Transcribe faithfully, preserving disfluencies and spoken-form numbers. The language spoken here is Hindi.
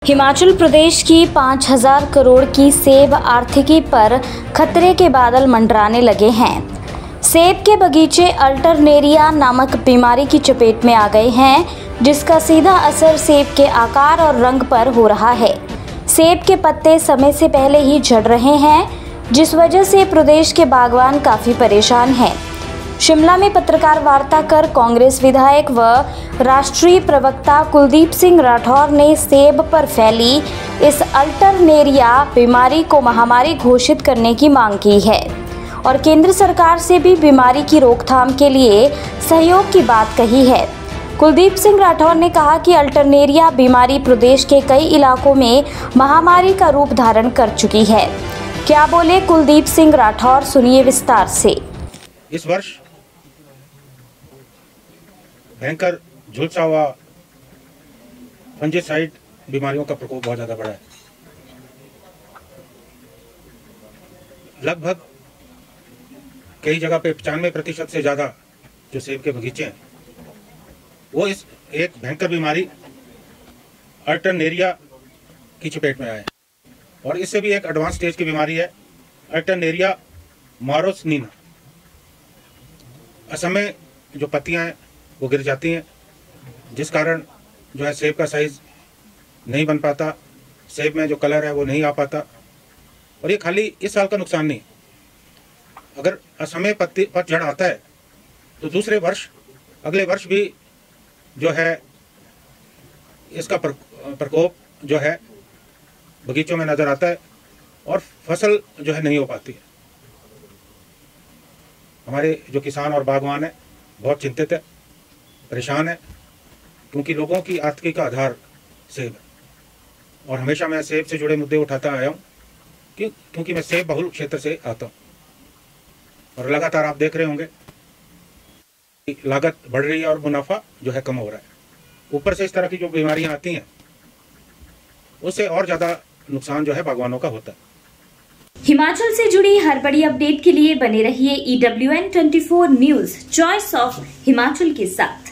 हिमाचल प्रदेश की पाँच हज़ार करोड़ की सेब आर्थिकी पर खतरे के बादल मंडराने लगे हैं। सेब के बगीचे अल्टरनेरिया नामक बीमारी की चपेट में आ गए हैं, जिसका सीधा असर सेब के आकार और रंग पर हो रहा है। सेब के पत्ते समय से पहले ही झड़ रहे हैं, जिस वजह से प्रदेश के बागवान काफी परेशान हैं। शिमला में पत्रकार वार्ता कर कांग्रेस विधायक व राष्ट्रीय प्रवक्ता कुलदीप सिंह राठौर ने सेब पर फैली इस अल्टरनेरिया बीमारी को महामारी घोषित करने की मांग की है और केंद्र सरकार से भी बीमारी की रोकथाम के लिए सहयोग की बात कही है। कुलदीप सिंह राठौर ने कहा कि अल्टरनेरिया बीमारी प्रदेश के कई इलाकों में महामारी का रूप धारण कर चुकी है। क्या बोले कुलदीप सिंह राठौर, सुनिए विस्तार से। इस वर्ष भयंकर झुलसा हुआ फंजीसाइड बीमारियों का प्रकोप बहुत ज्यादा बढ़ा है। लगभग कई जगह पे पचानवे प्रतिशत से ज्यादा जो सेब के बगीचे हैं वो इस एक भयंकर बीमारी अल्टरनेरिया की चपेट में आए हैं और इससे भी एक एडवांस स्टेज की बीमारी है अल्टरनेरिया मारोसनीना। असमय जो पत्तियां हैं वो गिर जाती हैं, जिस कारण जो है सेब का साइज नहीं बन पाता, सेब में जो कलर है वो नहीं आ पाता। और ये खाली इस साल का नुकसान नहीं, अगर असमय पत्ती पतझड़ आता है तो दूसरे वर्ष अगले वर्ष भी जो है इसका प्रकोप जो है बगीचों में नजर आता है और फसल जो है नहीं हो पाती है। हमारे जो किसान और बागवान है बहुत चिंतित है, परेशान है, क्योंकि लोगों की आर्थिकी का आधार सेब है और हमेशा मैं सेब से जुड़े मुद्दे उठाता आया हूँ क्यों क्योंकि मैं सेब बहुल क्षेत्र से आता हूँ और लगातार आप देख रहे होंगे लागत बढ़ रही है और मुनाफा जो है कम हो रहा है। ऊपर से इस तरह की जो बीमारियां आती हैं उससे और ज्यादा नुकसान जो है बागवानों का होता है। हिमाचल से जुड़ी हर बड़ी अपडेट के लिए बने रहिए E W N twenty four news, choice of Himachal के साथ।